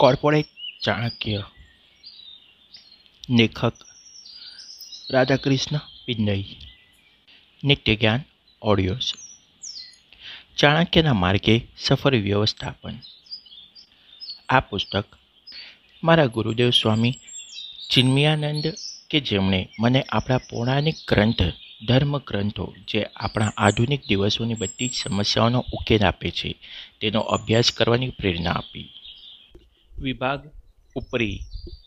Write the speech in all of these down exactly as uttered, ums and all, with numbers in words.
Corporate Chanakya, લેખક રાધાકૃષ્ણ પિંડઈ, નિત્યજ્ઞાન ઓડિયોસ. ચાણક્યના માર્ગે સફર વ્યવસ્થાપન. આ પુસ્તક મારા ગુરુદેવ સ્વામી ચિન્મયાનંદ કે જેમણે મને આપણા પૌરાણિક ગ્રંથ ધર્મ ગ્રંથો જે આપણા આધુનિક દિવસોની બધી જ સમસ્યાઓનો ઉકેલ આપે છે તેનો અભ્યાસ કરવાની પ્રેરણા આપી. વિભાગ ઉપરી.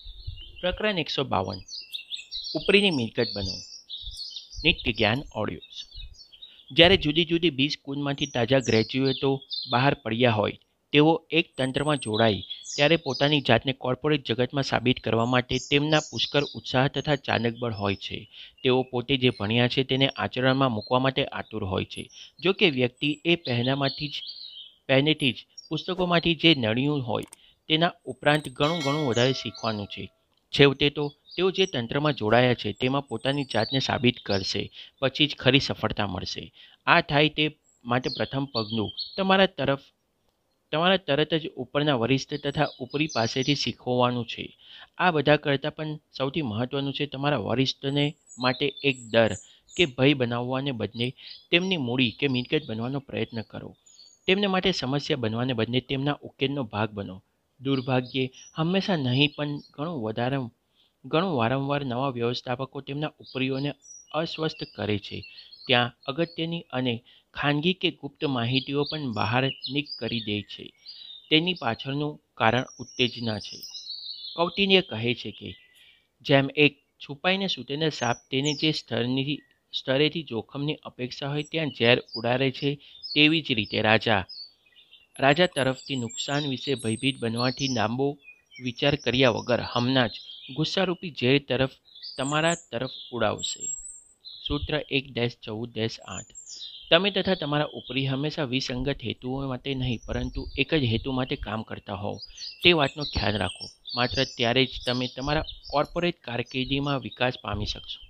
પ્રકરણ એકસો બાવન. ઉપરીની મિલકત બનો. નિત્યજ્ઞાન ઓડિયોસ. જ્યારે જુદી જુદી બીજ સ્કૂલમાંથી તાજા ગ્રેજ્યુએટો બહાર પડ્યા હોય તેઓ એક તંત્રમાં જોડાઈ ત્યારે પોતાની જાતને કોર્પોરેટ જગતમાં સાબિત કરવા માટે તેમના પુષ્કળ ઉત્સાહ તથા ચાણકબળ હોય છે. તેઓ પોતે જે ભણ્યા છે તેને આચરણમાં મૂકવા માટે આતુર હોય છે. જો કે વ્યક્તિ એ પહેલામાંથી જ પહેલેથી જ પુસ્તકોમાંથી જે નળ્યું હોય તેના ઉપરાંત ઘણું ઘણું વધારે શીખવાનું છે. છેવટે તો તેઓ જે તંત્રમાં જોડાયા છે તેમાં પોતાની જાતને સાબિત કરશે, પછી જ ખરી સફળતા મળશે. આ થાય તે માટે પ્રથમ પગલું તમારા તરફ તમારા તરત જ ઉપરના વરિષ્ઠ તથા ઉપરી પાસેથી શીખવવાનું છે. આ બધા કરતાં પણ સૌથી મહત્વનું છે તમારા વરિષ્ઠને માટે એક ડર કે ભય બનાવવાને બદલે તેમની મૂડી કે મિલકત બનવાનો પ્રયત્ન કરો. તેમને માટે સમસ્યા બનવાને બદલે તેમના ઉકેલનો ભાગ બનો. દુર્ભાગ્યે હંમેશા નહીં પણ ઘણું વધારે ઘણું વારંવાર નવા વ્યવસ્થાપકો તેમના ઉપરીઓને અસ્વસ્થ કરે છે. ત્યાં અગત્યની અને ખાનગી કે ગુપ્ત માહિતીઓ પણ બહાર નીક કરી દે છે. તેની પાછળનું કારણ ઉત્તેજના છે. કૌટિલ્ય કહે છે કે જેમ એક છુપાઈને સૂતેલા સાપ તેને જે સ્તરની સ્તરેથી જોખમની અપેક્ષા હોય ત્યાં ઝેર ઉડાડે છે, તેવી જ રીતે રાજા રાજા તરફથી નુકસાન વિશે ભયભીત બનવાથી લાંબો વિચાર કર્યા વગર હમણાં જ ગુસ્સારૂપી ઝેર તરફ તમારા તરફ ઉડાવશે. સૂત્ર એક ચૌદ આઠ. તમે તથા તમારા ઉપરી હંમેશા વિસંગત હેતુઓ માટે નહીં પરંતુ એક જ હેતુ માટે કામ કરતા હોવ તે વાતનો ખ્યાલ રાખો. માત્ર ત્યારે જ તમે તમારા કોર્પોરેટ કારકિર્દીમાં વિકાસ પામી શકશો.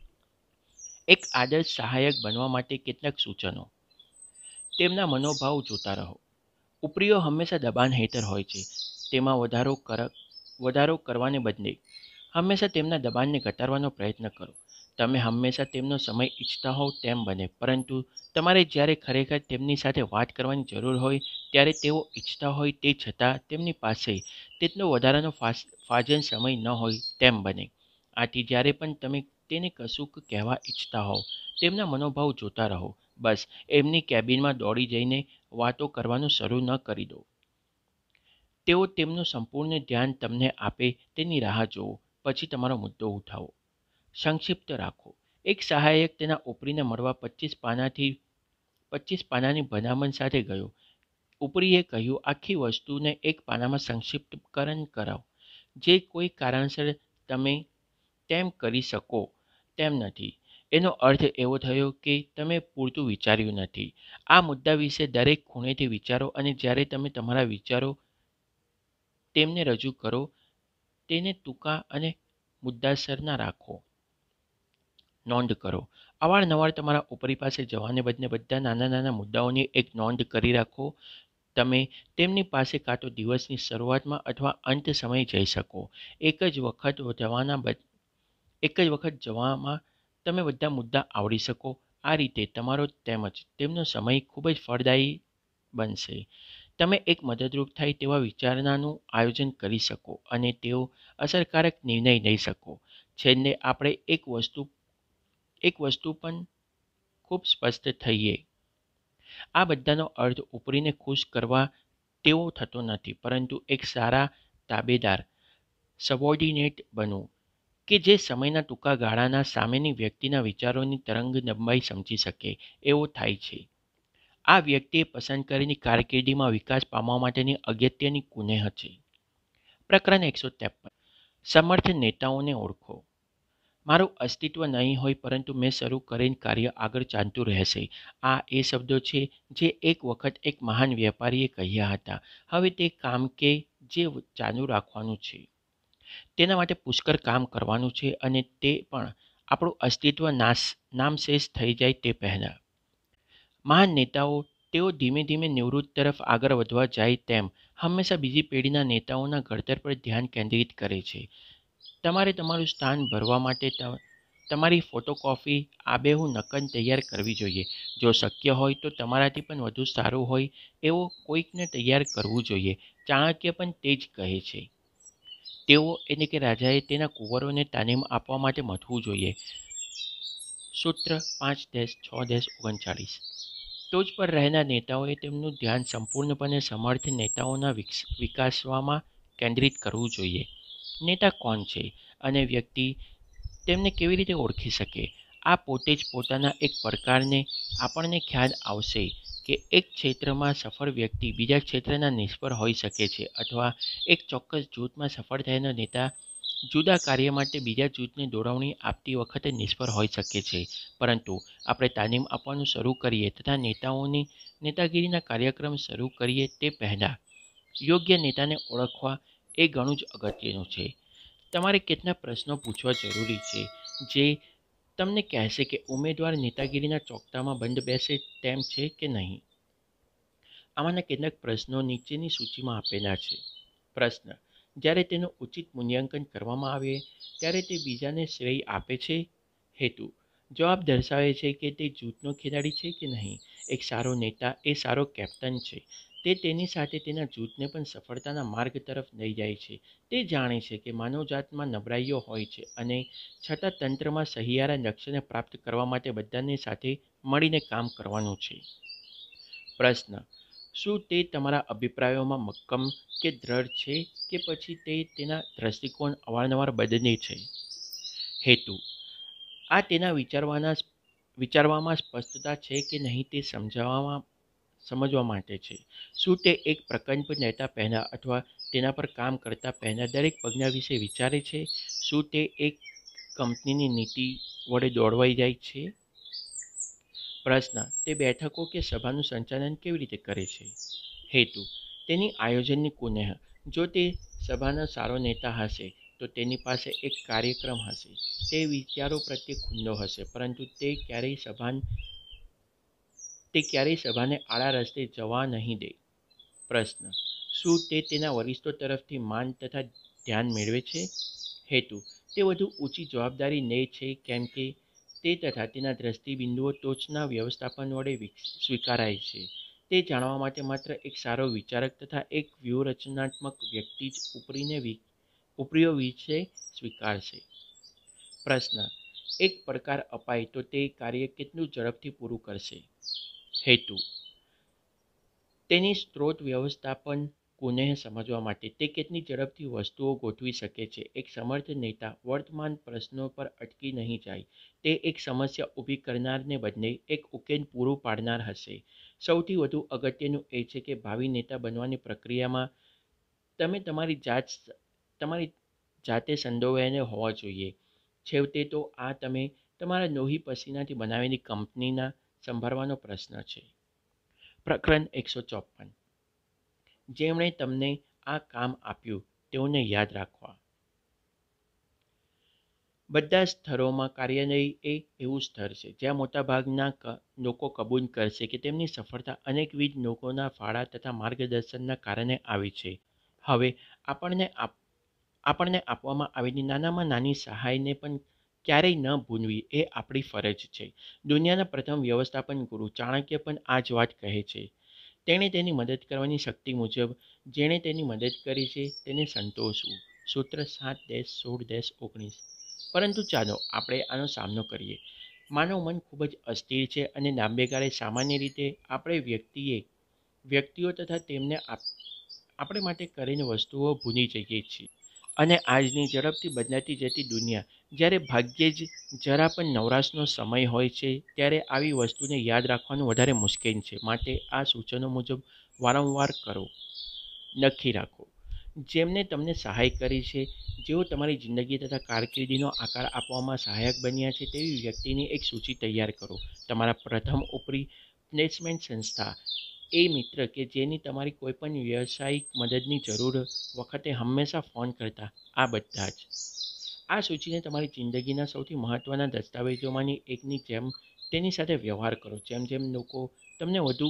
એક આદર્શ સહાયક બનવા માટે કેટલાક સૂચનો. તેમના મનોભાવ જોતા રહો. ઉપરીઓ હંમેશા દબાણ હેઠળ હોય છે. તેમાં વધારો કર વધારો કરવાને બદલે હંમેશા તેમના દબાણને ઘટાડવાનો પ્રયત્ન કરો. તમે હંમેશા તેમનો સમય ઈચ્છતા હોવ તેમ બને, પરંતુ તમારે જ્યારે ખરેખર તેમની સાથે વાત કરવાની જરૂર હોય ત્યારે તેઓ ઈચ્છતા હોય તે છતાં તેમની પાસે તેટલો વધારાનો ફાજલ સમય ન હોય તેમ બને. આથી જ્યારે પણ તમે તેને કશુંક કહેવા ઈચ્છતા હોવ તેમના મનોભાવ જોતા રહો. બસ એમની કેબિનમાં દોડી જઈને વાતો કરવાનું શરૂ ન કરી દો. તેઓ તેમનું સંપૂર્ણ ધ્યાન તમને આપે તેની રાહ જુઓ, પછી તમારો મુદ્દો ઉઠાવો. સંક્ષિપ્ત રાખો. એક સહાયક તેના ઉપરીને મળવા પચીસ પાનાથી પચીસ પાનાની ભલામણ સાથે ગયો. ઉપરીએ કહ્યું, આખી વસ્તુને એક પાનામાં સંક્ષિપ્તકરણ કરાવો. જે કોઈ કારણસર તમે તેમ કરી શકો તેમ નથી. એનો અર્થ એવો થયો કે તમે પૂરતું વિચાર્યું નથી. આ મુદ્દા વિશે દરેક ખૂણેથી વિચારો અને જ્યારે તમે તમારા વિચારો તેમને રજૂ કરો તેને ટૂંકા અને મુદ્દાસરના રાખો. નોંધ કરો. અવારનવાર તમારા ઉપરી પાસે જવાને બદલે બધા નાના નાના મુદ્દાઓની એક નોંધ કરી રાખો. તમે તેમની પાસે કાં તો દિવસની શરૂઆતમાં અથવા અંત સમયે જઈ શકો. એક જ વખત જવાના બદ એક જ વખત જવામાં તમે બધા મુદ્દા આવરી શકો. આ રીતે તમારો તેમજ તેમનો સમય ખૂબ જ ફળદાયી બનશે. તમે એક મદદરૂપ થાય તેવા વિચારણાનું આયોજન કરી શકો અને તેઓ અસરકારક નિર્ણય લઈ શકો. છેલ્લે આપણે એક વસ્તુ એક વસ્તુ પણ ખૂબ સ્પષ્ટ થઈએ. આ બધાનો અર્થ ઉપરીને ખુશ કરવા તેવો થતો નથી, પરંતુ એક સારા તાબેદાર સબોર્ડિનેટ બનવું કે જે સમયના ટૂંકા ગાળાના સામેની વ્યક્તિના વિચારોની તરંગ લંબાઈ સમજી શકે એવો થાય છે. આ વ્યક્તિએ પસંદ કરેલી કારકિર્દીમાં વિકાસ પામવા માટેની અગત્યની કુનેહ છે. પ્રકરણ એકસો ત્રેપન. સમર્થ નેતાઓને ઓળખો. મારું અસ્તિત્વ નહીં હોય પરંતુ મેં શરૂ કરેલ કાર્ય આગળ ચાલતું રહેશે. આ એ શબ્દો છે જે એક વખત એક મહાન વેપારીએ કહ્યા હતા. હવે તે કામ કે જે ચાલુ રાખવાનું છે તેના માટે પુષ્કળ કામ કરવાનું છે અને તે પણ આપણું અસ્તિત્વ નાશ નામશેષ થઈ જાય તે પહેલાં. મહાન નેતાઓ તેઓ ધીમે ધીમે નિવૃત્ત તરફ આગળ વધવા જાય તેમ હંમેશા બીજી પેઢીના નેતાઓના ઘડતર પર ધ્યાન કેન્દ્રિત કરે છે. તમારે તમારું સ્થાન ભરવા માટે તમારી ફોટોકોપી આબેહુ નકલ તૈયાર કરવી જોઈએ. જો શક્ય હોય તો તમારાથી પણ વધુ સારું હોય એવો કોઈકને તૈયાર કરવું જોઈએ. ચાણક્ય પણ તે જ કહે છે. તેઓ એટલે કે રાજાએ તેના કુંવરોને તાલીમ આપવા માટે મથવું જોઈએ. સૂત્ર પાંચ દેશ છ દેશ ઓગણચાળીસ. ટોચ પર રહેનાર નેતાઓએ તેમનું ધ્યાન સંપૂર્ણપણે સમર્થ નેતાઓના વિકાસવામાં કેન્દ્રિત કરવું જોઈએ. નેતા કોણ છે અને વ્યક્તિ તેમને કેવી રીતે ઓળખી શકે? આ પોતે જ પોતાના એક પ્રકારને આપણને ખ્યાલ આવશે કે એક ક્ષેત્રમાં સફળ વ્યક્તિ બીજા ક્ષેત્રના નિષ્ફળ હોઈ શકે છે, અથવા એક ચોક્કસ જૂથમાં સફળ થયેલો નેતા જુદા કાર્ય માટે બીજા જૂથને દોરવણી આપતી વખતે નિષ્ફળ હોઈ શકે છે. પરંતુ આપણે તાલીમ આપવાનું શરૂ કરીએ તથા નેતાઓની નેતાગીરીના કાર્યક્રમ શરૂ કરીએ તે પહેલાં યોગ્ય નેતાને ઓળખવા એ ઘણું જ અગત્યનું છે. તમારે કેટલાક પ્રશ્નો પૂછવા જરૂરી છે જે તમને કહેશે કે ઉમેદવાર નેતાગીરીના ચોકતામાં બંધ બેસે તેમ છે કે નહીં. આમાંના કેટલાક પ્રશ્નો નીચેની સૂચિમાં આપેલા છે. પ્રશ્ન: જ્યારે તેનું ઉચિત મૂલ્યાંકન કરવામાં આવે ત્યારે તે બીજાને શ્રેય આપે છે? હેતુ: જવાબ દર્શાવે છે કે તે જૂથનો ખેલાડી છે કે નહીં. એક સારો નેતા એ સારો કેપ્ટન છે. તે તેની સાથે તેના જૂથને પણ સફળતાના માર્ગ તરફ લઈ જાય છે. તે જાણે છે કે માનવજાતમાં નબળાઈઓ હોય છે અને છતાં તંત્રમાં સહિયારા લક્ષ્યને પ્રાપ્ત કરવા માટે બધાને સાથે મળીને કામ કરવાનું છે. પ્રશ્ન: શું તે તમારા અભિપ્રાયોમાં મક્કમ કે દ્રઢ છે કે પછી તે તેના દ્રષ્ટિકોણ અવારનવાર બદલે છે? હેતુ: આ તેના વિચારવાના વિચારવામાં સ્પષ્ટતા છે કે નહીં તે સમજાવવામાં સમજવા માટે છે. શું તે એક પ્રકલ્પ લેતા પહેલાં અથવા તેના પર કામ કરતા પહેલાં દરેક પગલા વિશે વિચારે છે? શું તે એક કંપનીની નીતિ વડે દોરવાઈ જાય છે? પ્રશ્ન: તે બેઠકો કે સભાનું સંચાલન કેવી રીતે કરે છે? હેતુ: તેની આયોજનની કુનેહ. જો તે સભાનો સારો નેતા હશે તો તેની પાસે એક કાર્યક્રમ હશે. તે વિચારો પ્રત્યે ખુલ્લો હશે, પરંતુ તે ક્યારેય સભા તે ક્યારેય સભાને આડા રસ્તે જવા નહીં દે. પ્રશ્ન: શું તે તેના વરિષ્ઠો તરફથી માન તથા ધ્યાન મેળવે છે? હેતુ: તે વધુ ઊંચી જવાબદારી લે છે કેમ કે તે તથા તેના દ્રષ્ટિબિંદુઓ ટોચના વ્યવસ્થાપન વડે સ્વીકારાય છે. તે જાણવા માટે માત્ર એક સારો વિચારક તથા એક વ્યૂહરચનાત્મક વ્યક્તિ જ ઉપરીને ઉપરીઓ વિશે સ્વીકારશે. પ્રશ્ન: એક પડકાર અપાય તો તે કાર્ય કેટલું ઝડપથી પૂરું કરશે? હેતુ: તેની સ્ત્રોત વ્યવસ્થાપન કુનેહ સમજવા માટે તે કેટલી ઝડપથી વસ્તુઓ ગોઠવી શકે છે. એક સમર્થ નેતા વર્તમાન પ્રશ્નો પર અટકી નહીં જાય. તે એક સમસ્યા ઊભી કરનારને બદલે એક ઉકેલ પૂરું પાડનાર હશે. સૌથી વધુ અગત્યનું એ છે કે ભાવિ નેતા બનવાની પ્રક્રિયામાં તમે તમારી જાત તમારી જાતે સંડોવાયેલા હોવા જોઈએ. છેવટે તો આ તમે તમારા લોહી પસીનાથી બનાવેલી કંપનીના સંભાળવાનો પ્રશ્ન છે. પ્રકરણ એકસો ચોપન. જેમણે તમને આ કામ આપ્યું તેઓને યાદ રાખવા. બધા સ્તરોમાં કાર્યાલય એ એવું સ્તર છે જ્યાં મોટાભાગના લોકો કબૂલ કરશે કે તેમની સફળતા અનેકવિધ લોકોના ફાળા તથા માર્ગદર્શનના કારણે આવી છે. હવે આપણને આપણને આપવામાં આવેલી નાનામાં નાની સહાયને પણ ક્યારેય ન ભૂલવી એ આપણી ફરજ છે. દુનિયાના પ્રથમ વ્યવસ્થાપન ગુરુ ચાણક્ય પણ આ જ વાત કહે છે. તેણે તેની મદદ કરવાની શક્તિ મુજબ જેણે તેની મદદ કરી છે તેને સંતોષવું. સૂત્ર સાત દેશ સોળ દેશ ઓગણીસ. પરંતુ ચાલો આપણે આનો સામનો કરીએ. માનવ મન ખૂબ જ અસ્થિર છે અને લાંબે ગાળે સામાન્ય રીતે આપણે વ્યક્તિએ વ્યક્તિઓ તથા તેમને આપણે માટે કરેલી વસ્તુઓ ભૂલી જઈએ છીએ. અને આજની ઝડપથી બદલાતી જતી દુનિયા જ્યારે ભાગ્યે જ જરા પણ નવરાશનો સમય હોય છે ત્યારે આવી વસ્તુને યાદ રાખવાનું વધારે મુશ્કેલ છે. માટે આ સૂચનો મુજબ વારંવાર કરો. લખી રાખો. જેમને તમને સહાય કરી છે, જેઓ તમારી જિંદગી તથા કારકિર્દીનો આકાર આપવામાં સહાયક બન્યા છે તેવી વ્યક્તિની એક સૂચિ તૈયાર કરો. તમારા પ્રથમ ઉપરી પ્લેસમેન્ટ સંસ્થા એ મિત્ર કે જેની તમારી કોઈપણ વ્યવસાયિક મદદની જરૂર વખતે હંમેશા ફોન કરતા. આ બધા જ આ સૂચિને તમારી જિંદગીના સૌથી મહત્વના દસ્તાવેજોમાંની એકની જેમ તેની સાથે વ્યવહાર કરો. જેમ જેમ લોકો તમને વધુ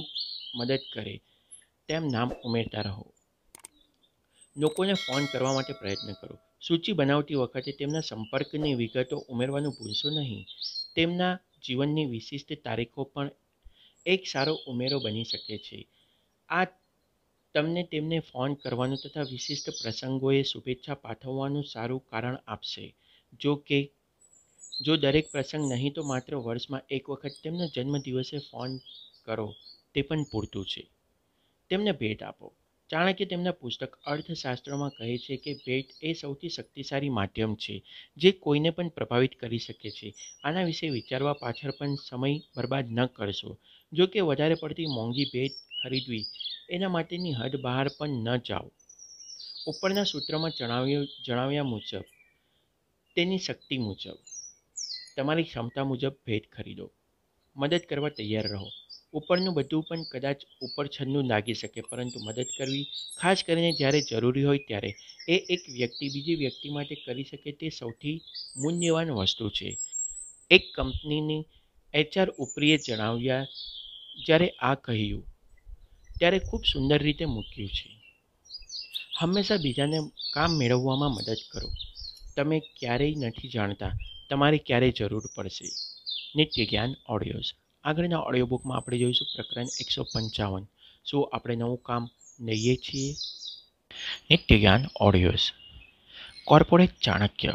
મદદ કરે તેમ નામ ઉમેરતા રહો. લોકોને ફોન કરવા માટે પ્રયત્ન કરો. સૂચિ બનાવતી વખતે તેમના સંપર્કની વિગતો ઉમેરવાનું ભૂલશો નહીં. તેમના જીવનની વિશિષ્ટ તારીખો પણ એક સારો ઉમેરો બની શકે છે. આ તમને તેમને ફોન કરવાનું તથા વિશિષ્ટ પ્રસંગોએ શુભેચ્છા પાઠવવાનું સારું કારણ આપશે. જો કે જો દરેક પ્રસંગ નહીં તો માત્ર વર્ષમાં એક વખત તેમના જન્મદિવસે ફોન કરો તે પણ પૂરતું છે. તેમને ભેટ આપો. ચાણક્ય તેમના પુસ્તક અર્થશાસ્ત્રમાં કહે છે કે ભેટ એ સૌથી શક્તિશાળી માધ્યમ છે જે કોઈને પણ પ્રભાવિત કરી શકે છે. આના વિશે વિચારવા પાછળ પણ સમય બરબાદ ન કરશો. જો કે વધારે પડતી મોંઘી ભેટ ખરીદવી એના માટેની હદ બહાર પણ ન જાઓ. ઉપરના સૂત્રમાં જણાવ્યું જણાવ્યા મુજબ તેની શક્તિ મુજબ તમારી ક્ષમતા મુજબ ભેટ ખરીદો. મદદ કરવા તૈયાર રહો. ઉપરનું બધું પણ કદાચ ઉપર છન્નું લાગી શકે, પરંતુ મદદ કરવી, ખાસ કરીને જ્યારે જરૂરી હોય ત્યારે, એ એક વ્યક્તિ બીજી વ્યક્તિ માટે કરી શકે તે સૌથી મૂલ્યવાન વસ્તુ છે. એક કંપનીની એચઆર ઉપરીએ જણાવ્યા જ્યારે આ કહ્યું ત્યારે ખૂબ સુંદર રીતે મૂક્યું છે. હંમેશા બીજાને કામ મેળવવામાં મદદ કરો. તમે ક્યારેય નથી જાણતા તમારે ક્યારે જરૂર પડશે. નિત્યજ્ઞાન ઓડિયોઝ. આગળના ઓડિયોબુકમાં આપણે જોઈશું પ્રકરણ એકસો પંચાવન. શું આપણે નવું કામ લઈએ છીએ? નિત્યજ્ઞાન ઓડિયોઝ. કોર્પોરેટ ચાણક્ય.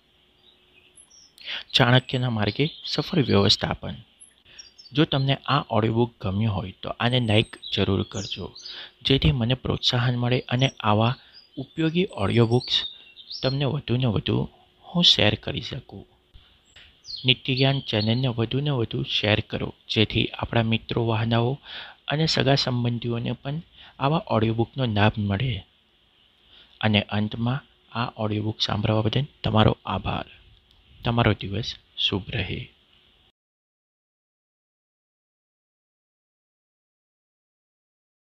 ચાણક્યના માર્ગે સફળ વ્યવસ્થાપન. જો તમને આ ઓડિયોબુક ગમ્યું હોય તો આને લાઈક જરૂર કરજો, જેથી મને પ્રોત્સાહન મળે અને આવા ઉપયોગી ઓડિયોબુક્સ તમને વધુને વધુ હું શેર કરી શકું. નિત્યજ્ઞાન ચેનલને વધુને વધુ શેર કરો, જેથી આપણા મિત્રો, વહાનાઓ અને સગા સંબંધીઓને પણ આવા ઓડિયોબુકનો લાભ મળે. અને અંતમાં આ ઓડિયોબુક સાંભળવા બદલ તમારો આભાર. તમારો દિવસ શુભ રહે.